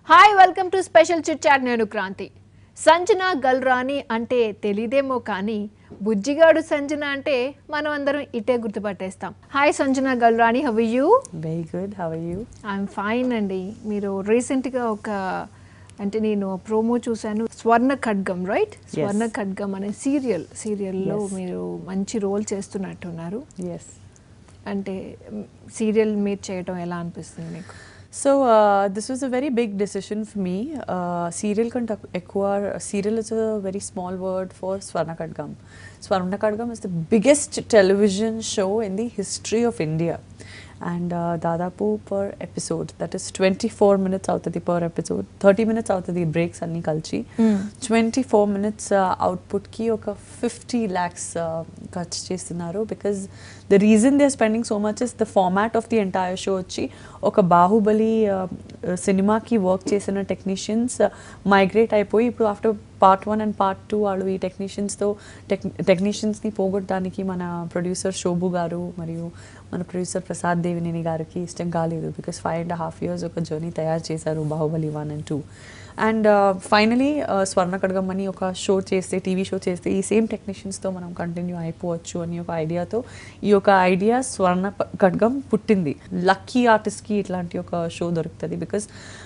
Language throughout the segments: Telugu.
Hi welcome to special chit chat. నేను క్రాంతి. సంజన గల్రాని అంటే తెలియదేమో కానీ బుజ్జిగాడు సంజన అంటే మనం అందరం ఇటే గుర్తుపట్టేస్తాం. Hi Sanjana Galrani, how are you? Very good, how are you? I'm fine అండి. మీరు రీసెంట్గా అంటే నేను ప్రోమో చూశాను, స్వర్ణ ఖడ్గం, రైట్? స్వర్ణ ఖడ్గం అనే సీరియల్లో మీరు మంచి రోల్ చేస్తున్నట్టున్నారు. ఎస్. అంటే సీరియల్ మీరు చేయటం ఎలా అనిపిస్తుంది మీకు? So this was a very big decision for me. Serial kanta ekkuva, serial is a very small word for Swarna Khadgam. Swarna Khadgam is the biggest television show in the history of India. And dadapu per episode, that is 24 minutes అవుతుంది per episode, 30 minutes అవుతుంది breaks అన్ని కలిసి. 24 minutes output కి ఒక 50 lakhs ఖర్చు చేస్తున్నారు. because the reason they are spending so much is the format of the entire show వచ్చి ఒక బాహుబలి సినిమాకి వర్క్ చేసిన టెక్నీషియన్స్ మైగ్రేట్ అయిపోయి ఇప్పుడు ఆఫ్టర్ పార్ట్ 1 అండ్ పార్ట్ 2 వాళ్ళు ఈ టెక్నీషియన్స్ని పోగొట్టడానికి మన ప్రొడ్యూసర్ శోభు గారు మరియు మన ప్రొడ్యూసర్ ప్రసాద్ దేవినేని గారికి ఇష్టం కాలేదు. బికాస్ 5.5 years ఒక జర్నీ తయారు చేశారు బాహుబలి 1 and 2. అండ్ ఫైనలీ స్వర్ణ ఖడ్గం అని ఒక షో చేస్తే, టీవీ షో చేస్తే ఈ సేమ్ టెక్నీషియన్స్తో మనం కంటిన్యూ అయిపోవచ్చు అని ఒక ఐడియాతో ఈ యొక్క ఐడియా స్వర్ణ ఖడ్గం పుట్టింది. లక్కీ ఆర్టిస్ట్కి ఇట్లాంటి ఒక షో దొరుకుతుంది. బికాస్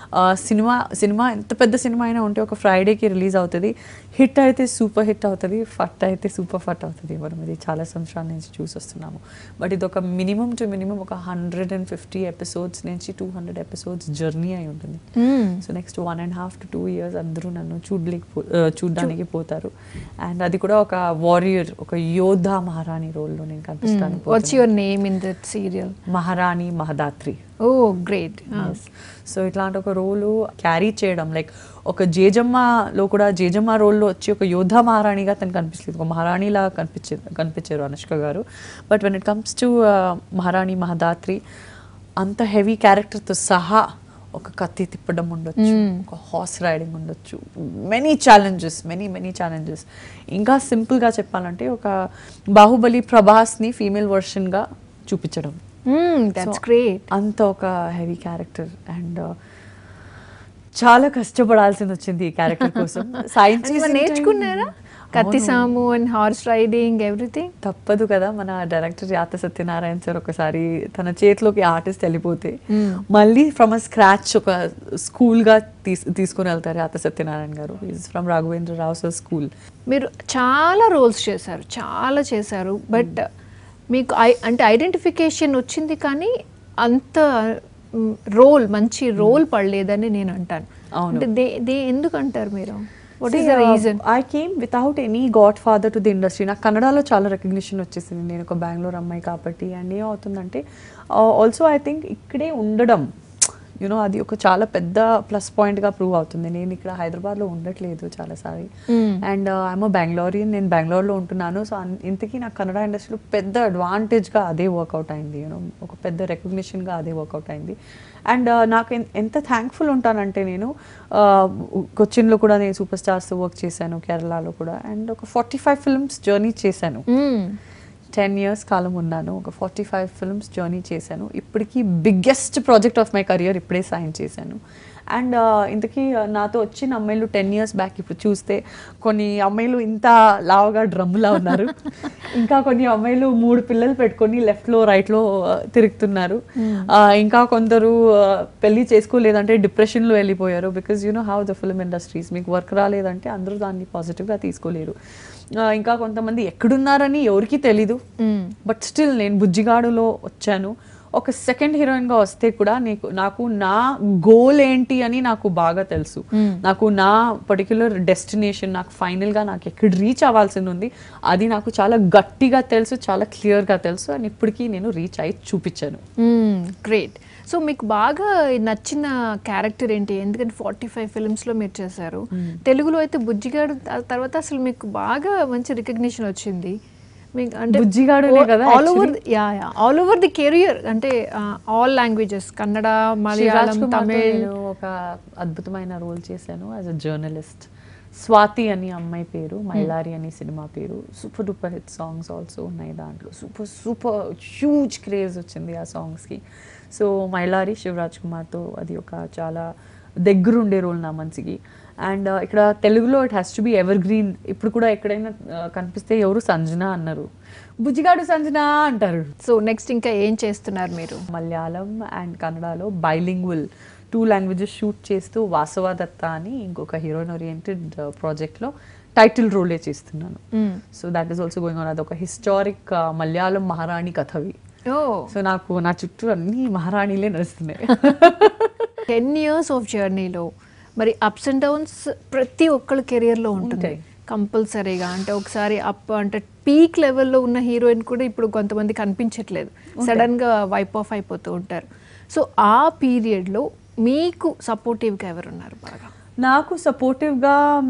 సినిమా ఎంత పెద్ద సినిమా అయినా ఉంటే ఒక ఫ్రైడేకి రిలీజ్ అవుతుంది. హిట్ అయితే సూపర్ హిట్ అవుతుంది, ఫట్ అయితే సూపర్ ఫట్ అవుతుంది. మనం ఇది చాలా సంవత్సరాల నుంచి చూసి వస్తున్నాము. బట్ ఇది ఒక మినిమం టు మినిమం ఒక 150 episodes నుంచి 200 episodes జర్నీ అయి ఉంటుంది. సో నెక్స్ట్ 1.5 to 2 years అందరూ నన్ను చూడడానికి పోతారు. అండ్ అది కూడా ఒక వారియర్, ఒక యోధా మహారాణి రోల్లో నేను కనిపిస్తాను. What's your name in that serial? Maharani Mahadatri. Oh great. So ఇట్లాంటి ఒక రోలు క్యారీ చేయడం, లైక్ ఒక జేజమ్మలో కూడా జేజమ్మ రోల్లో వచ్చి ఒక యోధా మహారాణిగా తను కనిపిస్తుంది, ఒక మహారాణిలా కనిపించారు అనుష్క గారు. But when it comes to Maharani Mahadatri, అంత హెవీ క్యారెక్టర్తో సహా ఒక కత్తి తిప్పడం ఉండొచ్చు, ఒక హార్స్ రైడింగ్ ఉండొచ్చు, మెనీ ఛాలెంజెస్. ఇంకా సింపుల్గా చెప్పాలంటే ఒక బాహుబలి ప్రభాస్ని ఫీమేల్ వర్షన్గా చూపించడం. That's great. అంత ఒక హెవీ క్యారెక్టర్. అండ్ చాలా కష్టపడాల్సింది వచ్చింది ఈ క్యారెక్టర్ కోసం. సైన్స్ నేర్చుకున్నారా? కత్తిసాము అండ్ హార్స్ రైడింగ్ ఎవ్రీథింగ్. తప్పదు కదా, మన డైరెక్టర్ యాత సత్యనారాయణ సార్ ఒకసారి తన చేతిలోకి ఆర్టిస్ట్ వెళ్ళిపోతే మళ్ళీ ఫ్రమ్ అ స్క్రాచ్ ఒక స్కూల్గా తీసుకుని వెళ్తారు యాత సత్యనారాయణ గారు. Is from Raghavendra Rao sir school. మీరు చాలా రోల్స్ చేశారు, బట్ మీకు అంటే ఐడెంటిఫికేషన్ వచ్చింది కానీ అంత మంచి రోల్ పడలేదని నేను అంటాను. అంటే ఎందుకు అంటారు మీరు? What is the reason? I came without any godfather to the industry. నాకు కన్నడలో చాలా రికగ్నిషన్ వచ్చేసింది, నేను ఒక బెంగళూరు అమ్మాయి కాబట్టి. అండ్ ఏమవుతుందంటే ఆల్సో ఐ థింక్ ఇక్కడే ఉండడం అది ఒక చాలా పెద్ద ప్లస్ పాయింట్గా ప్రూవ్ అవుతుంది. నేను ఇక్కడ హైదరాబాద్లో ఉండట్లేదు చాలాసారి. అండ్ ఐఎమ్ బెంగళూరియన్, నేను బెంగళూరులో ఉంటున్నాను. సో ఇంతకీ నాకు కన్నడ ఇండస్ట్రీలో పెద్ద అడ్వాంటేజ్గా అదే వర్కౌట్ అయింది, ఒక పెద్ద రికగ్నిషన్గా అదే వర్కౌట్ అయింది. అండ్ నాకు ఎంత థ్యాంక్ఫుల్ ఉంటానంటే, నేను కొచ్చిన్లో కూడా నేను సూపర్ స్టార్స్తో వర్క్ చేశాను, కేరళలో కూడా. అండ్ ఒక 45 films జర్నీ చేశాను. 10 years కాలం ఉన్నాను, ఒక 45 films జర్నీ చేశాను. ఇప్పటికీ biggest project of my career ఇప్పుడే సైన్ చేశాను. అండ్ ఇంతకీ నాతో వచ్చిన అమ్మాయిలు 10 years బ్యాక్ ఇప్పుడు చూస్తే కొన్ని అమ్మాయిలు ఇంత లావుగా డ్రమ్ములా ఉన్నారు, ఇంకా కొన్ని అమ్మాయిలు 3 పిల్లలు పెట్టుకొని లెఫ్ట్లో రైట్లో తిరుగుతున్నారు, ఇంకా కొందరు పెళ్ళి చేసుకోలేదంటే డిప్రెషన్లో వెళ్ళిపోయారు. Because how the film industries, మీకు వర్క్ రాలేదంటే అందరూ దాన్ని పాజిటివ్గా తీసుకోలేరు. ఇంకా కొంతమంది ఎక్కడున్నారని ఎవరికి తెలీదు. బట్ స్టిల్ నేను బుజ్జిగాడులో వచ్చాను. ఒక సెకండ్ హీరోయిన్గా వస్తే కూడా నాకు నా గోల్ ఏంటి అని నాకు బాగా తెలుసు. నాకు నా పర్టిక్యులర్ డెస్టినేషన్, నాకు ఫైనల్గా నాకు ఎక్కడ రీచ్ అవ్వాల్సింది ఉంది, అది నాకు చాలా గట్టిగా తెలుసు, చాలా క్లియర్గా తెలుసు. అని ఇప్పటికీ నేను రీచ్ అయ్యి చూపించాను. గ్రేట్. సో మీకు బాగా నచ్చిన క్యారెక్టర్ ఏంటి? ఎందుకంటే 45 filmsలో మీరు చేశారు. తెలుగులో అయితే బుజ్జిగాడు తర్వాత అసలు మీకు బాగా మంచి రికగ్నిషన్ వచ్చింది. అంటే ఆల్ ఓవర్ ది కెరియర్, అంటే ఆల్ లాంగ్వేజెస్, కన్నడ, మలయాళం, తమిళ్. ఒక అద్భుతమైన రోల్ చేశాను యాజ్ అ జర్నలిస్ట్. స్వాతి అని అమ్మాయి పేరు, మైలారి అని సినిమా పేరు. Super duper hit songs also ఉన్నాయి దాంట్లో. సూపర్ హ్యూజ్ క్రేజ్ వచ్చింది ఆ సాంగ్స్కి. సో మైలారి శివరాజ్ కుమార్తో అది ఒక చాలా దగ్గరుండే రోల్ నా మనసుకి. అండ్ ఇక్కడ తెలుగులో it has to be evergreen. ఇప్పుడు కూడా ఎక్కడైనా కనిపిస్తే ఎవరు సంజన అన్నారు, బుజ్జిగాడు సంజన అంటారు. సో నెక్స్ట్ ఇంకా ఏం చేస్తున్నారు మీరు? మలయాళం అండ్ కన్నడలో బైలింగ్వల్ 2 లాంగ్వేజెస్ షూట్ చేస్తూ వాసవ దత్త అని ఇంకొక హీరోయిన్ ఓరియంటెడ్ ప్రాజెక్ట్లో టైటిల్ రోలే చేస్తున్నాను. So that is also going on. అదొక హిస్టారిక్ మలయాళం మహారాణి కథవి. సో నాకు నా చుట్టూ అన్ని మహారాణిలే నడుస్తున్నాయి. 10 years ఆఫ్ జర్నీలో మరి అప్స్ అండ్ డౌన్స్ ప్రతి ఒక్కళ్ళ కెరియర్లో ఉంటుంది కంపల్సరీగా. అంటే ఒకసారి అప్ అంటే పీక్ లెవెల్లో ఉన్న హీరోయిన్ కూడా ఇప్పుడు కొంతమంది కనిపించట్లేదు, సడన్గా వైప్ ఆఫ్ అయిపోతూ ఉంటారు. సో ఆ పీరియడ్లో మీకు సపోర్టివ్గా ఎవరున్నారు బాగా? నాకు సపోర్టివ్గా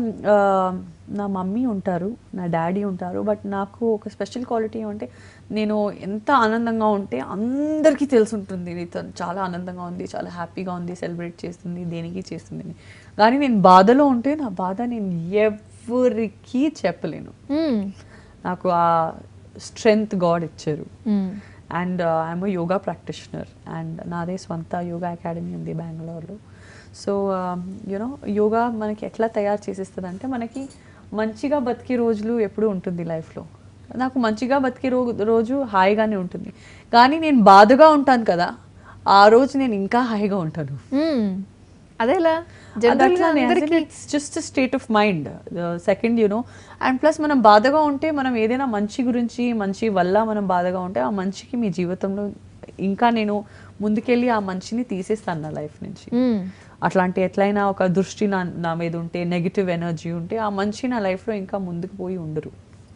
నా మమ్మీ ఉంటారు, నా డాడీ ఉంటారు. బట్ నాకు ఒక స్పెషల్ క్వాలిటీ ఏమంటే, నేను ఎంత ఆనందంగా ఉంటే అందరికీ తెలుసుంటుంది నీతో చాలా ఆనందంగా ఉంది, చాలా హ్యాపీగా ఉంది, సెలబ్రేట్ చేస్తుంది, దేనికి చేస్తుంది అని. కానీ నేను బాధలో ఉంటే నా బాధ నేను ఎవరికీ చెప్పలేను. నాకు ఆ స్ట్రెంగ్త్ గాడ్ ఇచ్చారు. And I'm yoga practitioner and నాదే స్వంత యోగా అకాడమీ ఉంది బెంగళూరులో. సో యూనో యోగా మనకి ఎట్లా తయారు చేసేస్తుంది అంటే, మనకి మంచిగా బతికే రోజులు ఎప్పుడు ఉంటుంది లైఫ్లో. నాకు మంచిగా బతికే రోజు హాయిగానే ఉంటుంది, కానీ నేను బాధగా ఉంటాను కదా, ఆ రోజు నేను ఇంకా హాయిగా ఉంటాను. అదేలా it's just state of mind second you know. And plus మనం బాధగా ఉంటే, మనం ఏదైనా మంచి గురించి మంచి వల్ల మనం బాధగా ఉంటే, ఆ మంచికి మీ జీవితంలో ఇంకా నేను ముందుకెళ్ళి ఆ మంచిని తీసేస్తాను నా లైఫ్ నుంచి. అట్లాంటి ఎట్లయినా ఒక దృష్టి నా మీద ఉంటే, నెగిటివ్ ఎనర్జీ ఉంటే, ఆ మంచి నా లైఫ్లో ఇంకా ముందుకు పోయి ఉండరు.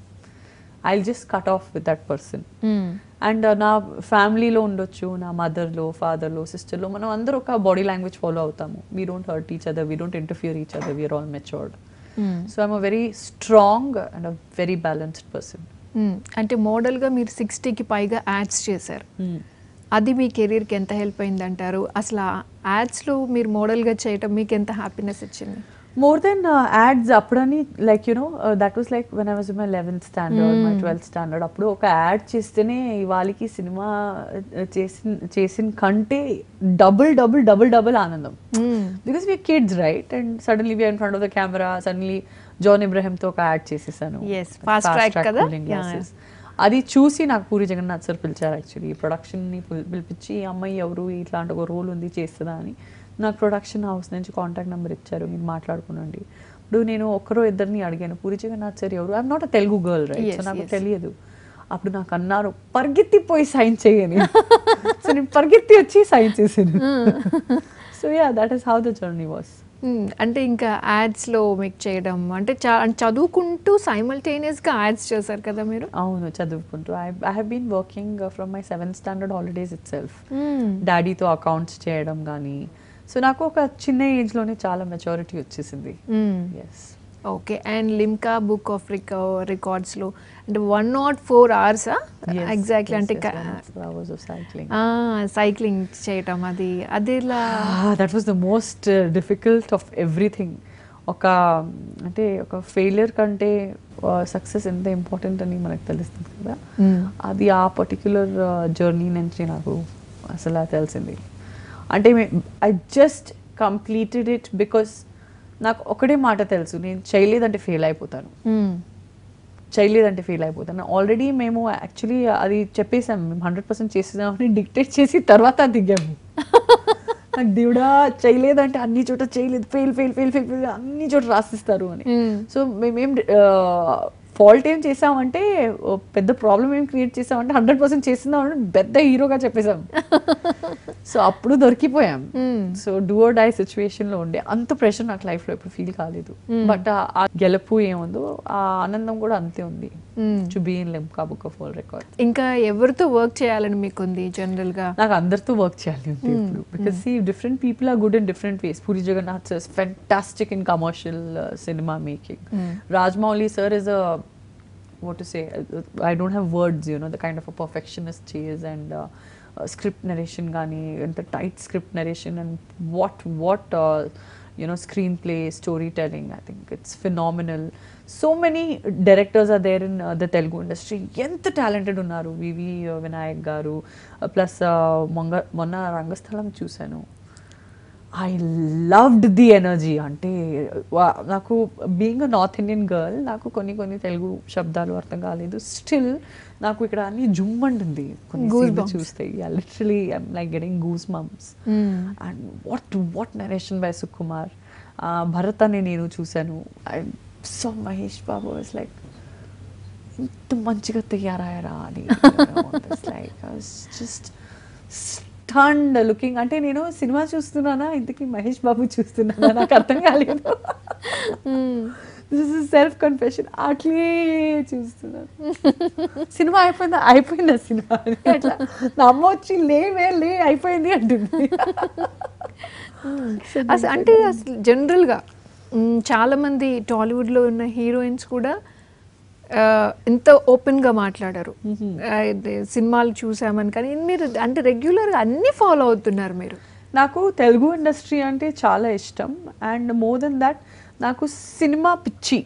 I will just cut off with that person. And నా ఫ్యామిలీలో ఉండొచ్చు, నా మదర్లో, ఫాదర్లో, సిస్టర్లో, మనం అందరూ ఒక బాడీ లాంగ్వేజ్ ఫాలో అవుతాము. We don't hurt each other, we don't interfere each other, we are all matured. So I'm a very strong and a very balanced person. అంటే మోడల్గా మీరు 60కి పైగా యాడ్స్ చేశారు. అది మీ కెరీర్కి ఎంత హెల్ప్ అయింది అంటారు? అసలు యాడ్స్లో మీరు మోడల్గా చేయటం మీకు ఎంత హ్యాపీనెస్ ఇచ్చింది? More than ads, apudani, like you know, that was like when I was in my 11th standard, my 12th standard. Appudu oka ad chestene ivaliki cinema chesin kante double anandam. Because we are kids, right? And suddenly we are in front of the camera. Suddenly John Abraham to oka ad chesesanu. Yes, fast track kada. అది చూసి నాకు పూరి జగన్నాథ్ సార్ పిలిచారు. యాక్చువల్లీ ఈ ప్రొడక్షన్ని పిలిపించి, ఈ అమ్మాయి ఎవరు, ఇట్లాంటి ఒక రోల్ ఉంది చేస్తుందా అని నాకు ప్రొడక్షన్ హౌస్ నుంచి కాంటాక్ట్ నెంబర్ ఇచ్చారు, మీరు మాట్లాడుకునండి. ఇప్పుడు నేను ఒక్కరో ఇద్దరిని అడిగాను, పూరి జగన్నాథ్ సార్ ఎవరు, I'm not a Telugu girl, right? So నాకు తెలియదు. అప్పుడు నాకు అన్నారు, పరిగెత్తిపోయి సైన్ చేయని. సో నేను పరిగెత్తి వచ్చి సైన్ చేశాను. So yeah, that is how the journey was. అంటే ఇంకా యాడ్స్లో మీకు చేయడం అంటే చదువుకుంటూ సైమల్టేనియస్గా యాడ్స్ చేశారు కదా మీరు? అవును, చదువుకుంటూ. I have been working from my 7th standard holidays itself. డాడీతో అకౌంట్స్ చేయడం కానీ. సో నాకు ఒక చిన్న ఏజ్లోనే చాలా మెచ్యూరిటీ వచ్చేసింది. Yes. Okay. And Limca book of రికార్డ్స్లో అంటే 104 hours ఎగ్జాక్ట్లీ అంటే సైక్లింగ్ చేయటం, అది that was the most difficult of everything. అంటే ఒక ఫెయిలియర్ కంటే సక్సెస్ ఎంత ఇంపార్టెంట్ అని మనకు తెలుస్తుంది కదా, అది ఆ పర్టిక్యులర్ జర్నీ నుంచి నాకు అసలు తెలిసింది. అంటే I just completed it because నాకు ఒకటే మాట తెలుసు, నేను చేయలేదంటే ఫెయిల్ అయిపోతాను. ఆల్రెడీ మేము యాక్చువల్లీ అది చెప్పేసాము, మేము 100% చేసేసామని డిక్టేట్ చేసి తర్వాత దిగాము. నాకు దేవుడా చేయలేదంటే అన్ని చోట చేయలేదు, ఫెయిల్ అన్ని చోట రాసిస్తారు అని. సో మేమేం ఫాల్ట్ ఏం చేసామంటే, పెద్ద ప్రాబ్లం ఏం క్రియేట్ చేసామంటే 100% చేస్తున్నామంటే పెద్ద హీరోగా చెప్పేసాం. సో అప్పుడు దొరికిపోయాం. సో డూ ఆర్ డై సిచ్యువేషన్లో ఉండే అంత ప్రెషర్ నాకు లైఫ్లో ఎప్పుడు ఫీల్ కాలేదు. బట్ ఆ గెలుపు ఏముందో ఆ ఆనందం కూడా అంతే ఉంది. To be in Limca book of world record. ఇంకా ఎవరితో వర్క్ చేయాలని మీకు ఉంది జనరల్ గా? నాకు అందరితో వర్క్ చేయాలి ఉంది ఇప్పుడు. Because see different people are good in different ways. Puri Jagannadh sir is fantastic in commercial cinema making. Rajmouli sir is a, what to say, I don't have words, you know, the kind of a perfectionist he is. And script narration gani, and the tight script narration, and what you know, screenplay, storytelling, I think it's phenomenal. So many directors are there in the Telugu industry. Enta talented unnaru. VV Vinayak garu, plus monna Rangasthalam chusanu. I loved the energy. అంటే నాకు being a north Indian girl నాకు కొన్ని తెలుగు శబ్దాలు అర్థం కాలేదు. స్టిల్ నాకు ఇక్కడ అన్ని జుమ్ అంటుంది కొన్ని scenes చూస్తే. Literally I'm like getting goose bumps. And what narration by Sukumar. Bharat అని నేను చూశాను. I so Mahesh Babu was like ఇంత మంచిగా తయారయ్యారా అని. Like just stunned looking. అంటే నేను సినిమా చూస్తున్నానా ఇంతకీ మహేష్ బాబు చూస్తున్నానా నాకు అర్థం కాలేదు. This is self confession. అట్లే చూస్తున్నాను. సినిమా అయిపోయిందా సినిమా అని అట్లా నమ్మొచ్చి లే అయిపోయింది అంటుంది. అంటే అసలు జనరల్గా చాలామంది టాలీవుడ్లో ఉన్న హీరోయిన్స్ కూడా ఎంత ఓపెన్గా మాట్లాడారు. సినిమాలు చూసామని. కానీ మీరు అంటే రెగ్యులర్గా అన్నీ ఫాలో అవుతున్నారు మీరు. నాకు తెలుగు ఇండస్ట్రీ అంటే చాలా ఇష్టం. అండ్ మోర్ దెన్ దాట్ నాకు సినిమా పిచ్చి.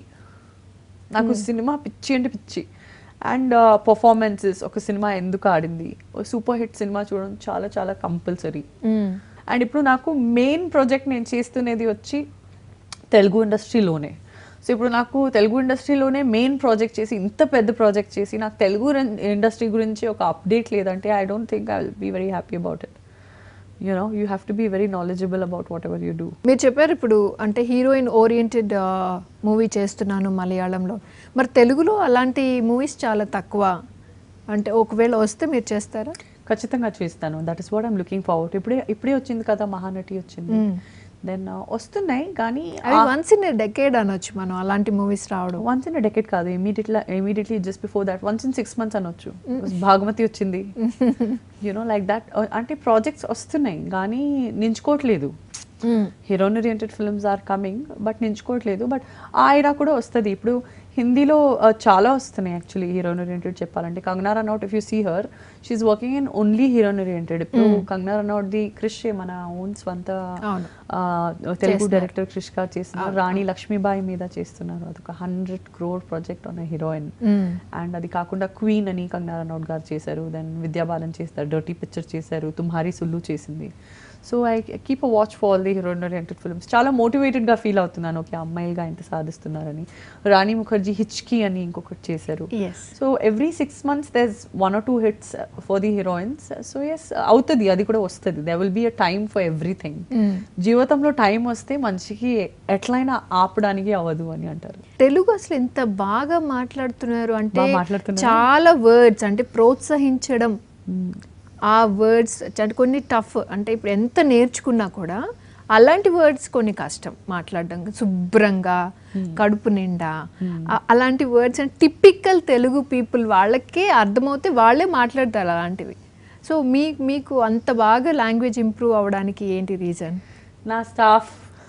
అంటే పిచ్చి. అండ్ పర్ఫార్మెన్సెస్, ఒక సినిమా ఎందుకు ఆడింది, సూపర్ హిట్ సినిమా చూడడం చాలా చాలా కంపల్సరీ. అండ్ ఇప్పుడు నాకు మెయిన్ ప్రాజెక్ట్ నేను చేస్తున్నది వచ్చి తెలుగు ఇండస్ట్రీలోనే. సో ఇప్పుడు నాకు తెలుగు ఇండస్ట్రీలోనే మెయిన్ ప్రాజెక్ట్ చేసి, ఇంత పెద్ద ప్రాజెక్ట్ చేసి నాకు తెలుగు ఇండస్ట్రీ గురించి ఒక అప్డేట్ లేదంటే I don't think I will be very happy about it. you have to be very knowledgeable about whatever you do. మీరు చెప్పారు ఇప్పుడు అంటే హీరోయిన్ ఓరియంటెడ్ మూవీ చేస్తున్నాను మలయాళంలో. మరి తెలుగులో అలాంటి మూవీస్ చాలా తక్కువ. అంటే ఒకవేళ వస్తే మీరు చేస్తారా? ఖచ్చితంగా చేస్తాను. That is what I'm looking forward. ఇప్పుడే వచ్చింది కదా మహానటి వచ్చింది. దెన్ వస్తున్నాయి కానీ వన్స్ ఇన్ ఎ డెకేడ్ అనొచ్చు మనం అలాంటి మూవీస్ రావడం. వన్స్ ఇన్ ఎ డెకేడ్ కాదు, immediately just before that once in 6 months అనొచ్చు. భాగమతి వచ్చింది. Like that. అంటే ప్రాజెక్ట్స్ వస్తున్నాయి కానీ నించుకోవట్లేదు. Heroine oriented films are coming but నించుకోవట్లేదు. బట్ ఆ ఐరా కూడా వస్తుంది. ఇప్పుడు హిందీలో చాలా వస్తున్నాయి యాక్చువల్లీ హీరోయిన్ ఓరియంటెడ్ చెప్పాలంటే. Kangana Ranaut, if you see her, she's working in only heroine oriented. ఇప్పుడు కంగనా రనౌట్ ది క్రిష్ మన ఓన్ స్వంత తెలుగు డైరెక్టర్ క్రిష్ గారు చేస్తున్నారు. రాణి లక్ష్మీబాయి మీద చేస్తున్నారు. అదొక 100 crore project on heroine. And అది కాకుండా క్వీన్ అని కంగనా రనౌట్ గారు చేశారు. దెన్ విద్యా బాలన్ చేస్తారు, డర్టీ పిక్చర్ చేశారు, తుమ్హారీ సుల్లు చేసింది. So I keep a watch for all the heroine oriented films. చాలా మోటివేటెడ్గా ఫీల్ అవుతున్నాను, ఓకే అమ్మాయిలుగా ఎంత సాధిస్తున్నారని. రాణి ముఖర్జీ హిచ్కీ అని ఇంకొకటి చేశారు. So every 6 months there's 1 or 2 hits for the heroines. So yes అవుతుంది, అది కూడా వస్తుంది. there will be a time for everything. జీవితంలో టైం వస్తే మనిషికి ఎట్లయినా ఆపడానికి అవ్వదు అని అంటారు. తెలుగు అసలు ఎంత బాగా మాట్లాడుతున్నారు అంటే చాలా వర్డ్స్ అంటే ప్రోత్సహించడం. ఆ వర్డ్స్ అంటే కొన్ని టఫ్, అంటే ఇప్పుడు ఎంత నేర్చుకున్నా కూడా అలాంటి వర్డ్స్ కొన్ని కష్టం మాట్లాడడం. శుభ్రంగా, కడుపు నిండా, అలాంటి వర్డ్స్ అంటే టిపికల్ తెలుగు పీపుల్ వాళ్ళకే అర్థమవుతే వాళ్ళే మాట్లాడతారు అలాంటివి. సో మీకు అంత బాగా లాంగ్వేజ్ ఇంప్రూవ్ అవ్వడానికి ఏంటి రీజన్? నా స్టాఫ్.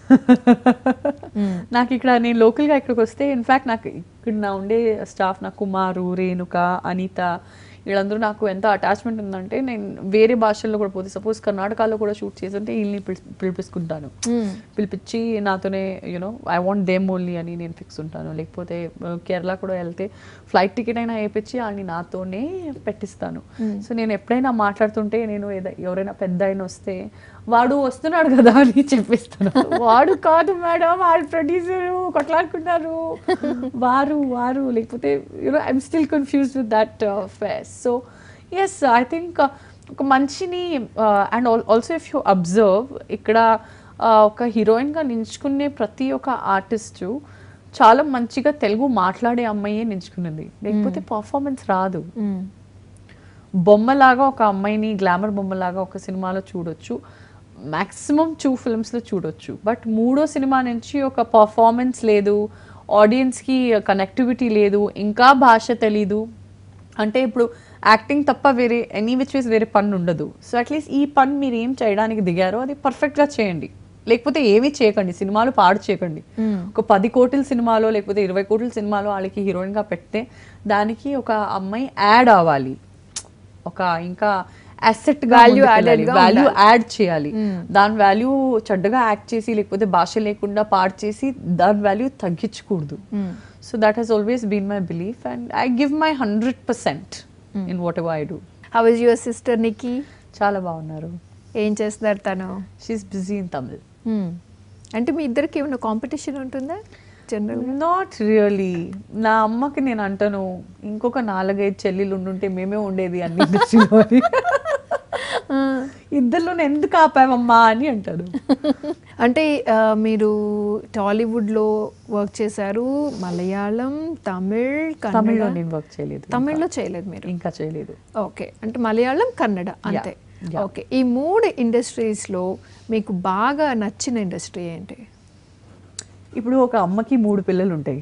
నాకు ఇక్కడ నేను లోకల్గా ఇక్కడికి వస్తే ఇన్ఫ్యాక్ట్ నాకు ఇక్కడ నా ఉండే స్టాఫ్, నా కుమారు, రేణుక, అనిత, వీళ్ళందరూ నాకు ఎంత అటాచ్మెంట్ ఉందంటే నేను వేరే భాషల్లో కూడా పోతే, సపోజ్ కర్ణాటకలో కూడా షూట్ చేస్తుంటే వీళ్ళని పిలిపించుకుంటాను. పిలిపించి నాతోనే ఐ వాంట్ దేమ్ ఓన్లీ అని నేను ఫిక్స్ ఉంటాను. లేకపోతే కేరళ కూడా వెళ్తే ఫ్లైట్ టికెట్ అయినా వేయించి వాళ్ళని నాతోనే పెట్టిస్తాను. సో నేను ఎప్పుడైనా మాట్లాడుతుంటే నేను ఎవరైనా పెద్ద అయినా వస్తే వాడు వస్తున్నాడు కదా అని చెప్పిస్తాను. వాడు కాదు మేడం, వాడు ప్రొడ్యూసరు, కొట్లాడుకున్నారు, వారు లేకపోతే I'm still confused with that phase. So yes, I think ఒక మనిషిని and also if you observe ఇక్కడ ఒక హీరోయిన్గా నించుకునే ప్రతి ఒక్క ఆర్టిస్టు చాలా మంచిగా తెలుగు మాట్లాడే అమ్మాయే నించుకున్నది, లేకపోతే పర్ఫార్మెన్స్ రాదు. బొమ్మలాగా ఒక అమ్మాయిని గ్లామర్ బొమ్మలాగా ఒక సినిమాలో చూడొచ్చు, మ్యాక్సిమం 2 filmsలో చూడొచ్చు. బట్ 3వ సినిమా నుంచి ఒక పర్ఫార్మెన్స్ లేదు, ఆడియన్స్కి కనెక్టివిటీ లేదు, ఇంకా భాష తెలీదు అంటే ఇప్పుడు యాక్టింగ్ తప్ప వేరే ఎనీ విచ్ వేస్ వేరే పని ఉండదు. సో అట్లీస్ట్ ఈ పని మీరు ఏం చేయడానికి దిగారో అది పర్ఫెక్ట్గా చేయండి, లేకపోతే ఏమీ చేయకండి, సినిమాలు పాడు చేయకండి. ఒక 10 కోట్ల సినిమాలో లేకపోతే 20 కోట్ల సినిమాలో వాళ్ళకి హీరోయిన్గా పెడితే దానికి ఒక అమ్మాయి యాడ్ అవ్వాలి, ఒక ఇంకా అసెట్ వాల్యూ యాడ్ చేయాలి. దాని వాల్యూ చెడ్డగా యాక్ట్ చేసి లేకపోతే భాష లేకుండా పాడు చేసి దాని వాల్యూ తగ్గించకూడదు. So that has always been my belief and I give my 100% in whatever I do. How is your sister Nikki? చాలా బాగున్నారు. ఏం చేస్తున్నారు తను? She's busy in Tamil. అంటే మీ ఇద్దరికి ఏమైనా కాంపిటీషన్ ఉంటుందా జనరల్? Not really. నా అమ్మకి నేను అంటాను, ఇంకొక 4-5 చెల్లెలు ఉండుంటే మేమే ఉండేది అన్ని ఇండస్ట్రీలో అని. ఇద్దరిలో ఎందుకు ఆపావమ్మా అని అంటాడు. అంటే మీరు టాలీవుడ్లో వర్క్ చేశారు, మలయాళం, తమిళ్, తమిళ్లో కన్నడ. నేను వర్క్ చేయలేదు. తమిళ్లో చేయలేదు మీరు? ఇంకా చేయలేదు. ఓకే, అంటే మలయాళం, కన్నడ అంతే. yeah. ఓకే, ఈ 3 ఇండస్ట్రీస్లో మీకు బాగా నచ్చిన ఇండస్ట్రీ ఏంటి? ఇప్పుడు ఒక అమ్మకి 3 పిల్లలు ఉంటాయి.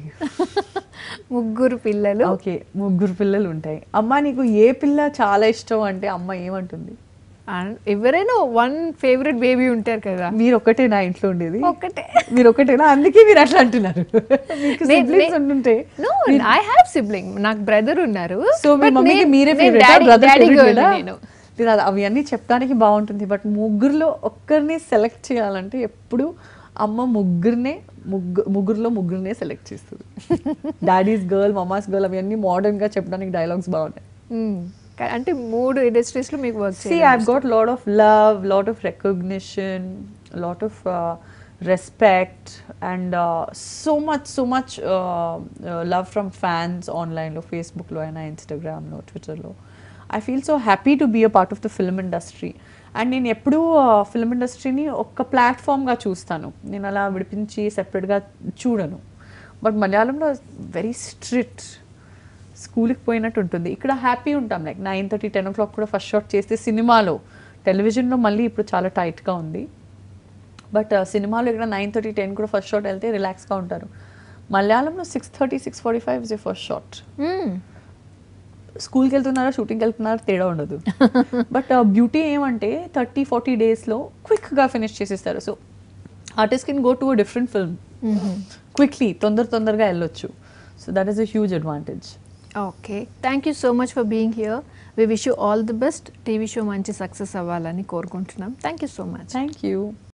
3 పిల్లలు. ఓకే, 3 పిల్లలు ఉంటాయి. అమ్మ నీకు ఏ పిల్ల చాలా ఇష్టం అంటే అమ్మ ఏమంటుంది? ఎవరైనా 1 ఫేవరెట్ బేబీ ఉంటారు కదా. మీరు ఒక్కటే నా ఇంట్లో ఉండేది? ఒకటే. మీరు ఒకటేనా? అందుకే మీరు అట్లా అంటున్నారు. మీకు siblings ఉండుంటే. No, I have sibling. నాకు బ్రదర్ ఉన్నారు. సో మీ But మమ్మీకి నేను- మీరే నేను favourite, daddy- brother daddy favourite girl లేదా? నేను. లేదు, అవి అన్నీ చెప్తానికి బాగుంటుంది. బట్ ముగ్గురులో ఒక్కరిని సెలెక్ట్ చేయాలంటే ఎప్పుడు అమ్మ ముగ్గురులో ముగ్గురినే సెలెక్ట్ చేస్తుంది. డాడీస్ గర్ల్, మమాస్ గర్ల్ అవన్నీ మోడర్న్ గా చెప్పడానికి డైలాగ్స్ బాగున్నాయి. అంటే 3 ఇండస్ట్రీస్ లో మీకు work See, I've got lot of love, lot of recognition, lot of respect, and so much love from fans online lo, Facebook lo, and Instagram lo, Twitter lo. I feel so happy to be a part of the film industry. And నేను ఎప్పుడూ ఫిల్మ్ ఇండస్ట్రీని ఒక ప్లాట్ఫామ్గా చూస్తాను, నేను అలా విడిపించి సెపరేట్గా చూడను. బట్ మలయాళంలో వెరీ స్ట్రిక్ట్, స్కూల్కి పోయినట్టు ఉంటుంది. ఇక్కడ హ్యాపీ ఉంటాం, లైక్ 9:30, 10 o'clock కూడా ఫస్ట్ షాట్ చేస్తే సినిమాలో, టెలివిజన్లో మళ్ళీ ఇప్పుడు చాలా టైట్గా ఉంది. బట్ సినిమాలో ఇక్కడ 9:30, 10 కూడా ఫస్ట్ షాట్ వెళ్తే రిలాక్స్గా ఉంటారు. మలయాళంలో 6:30, 6:45 ఇస్ ఏ ఫస్ట్ షాట్. స్కూల్కి వెళ్తున్నారా, షూటింగ్కి వెళ్తున్నారా తేడా ఉండదు. బట్ బ్యూటీ ఏమంటే 30-40 డేస్లో క్విక్గా ఫినిష్ చేసేస్తారు. So artist can go to a different film quickly, తొందరగా వెళ్ళొచ్చు. So that is a huge advantage. Okay, thank you so much for being here. We wish you all the best. TV show మంచి సక్సెస్ అవ్వాలని కోరుకుంటున్నాం. Thank you so much. Thank you.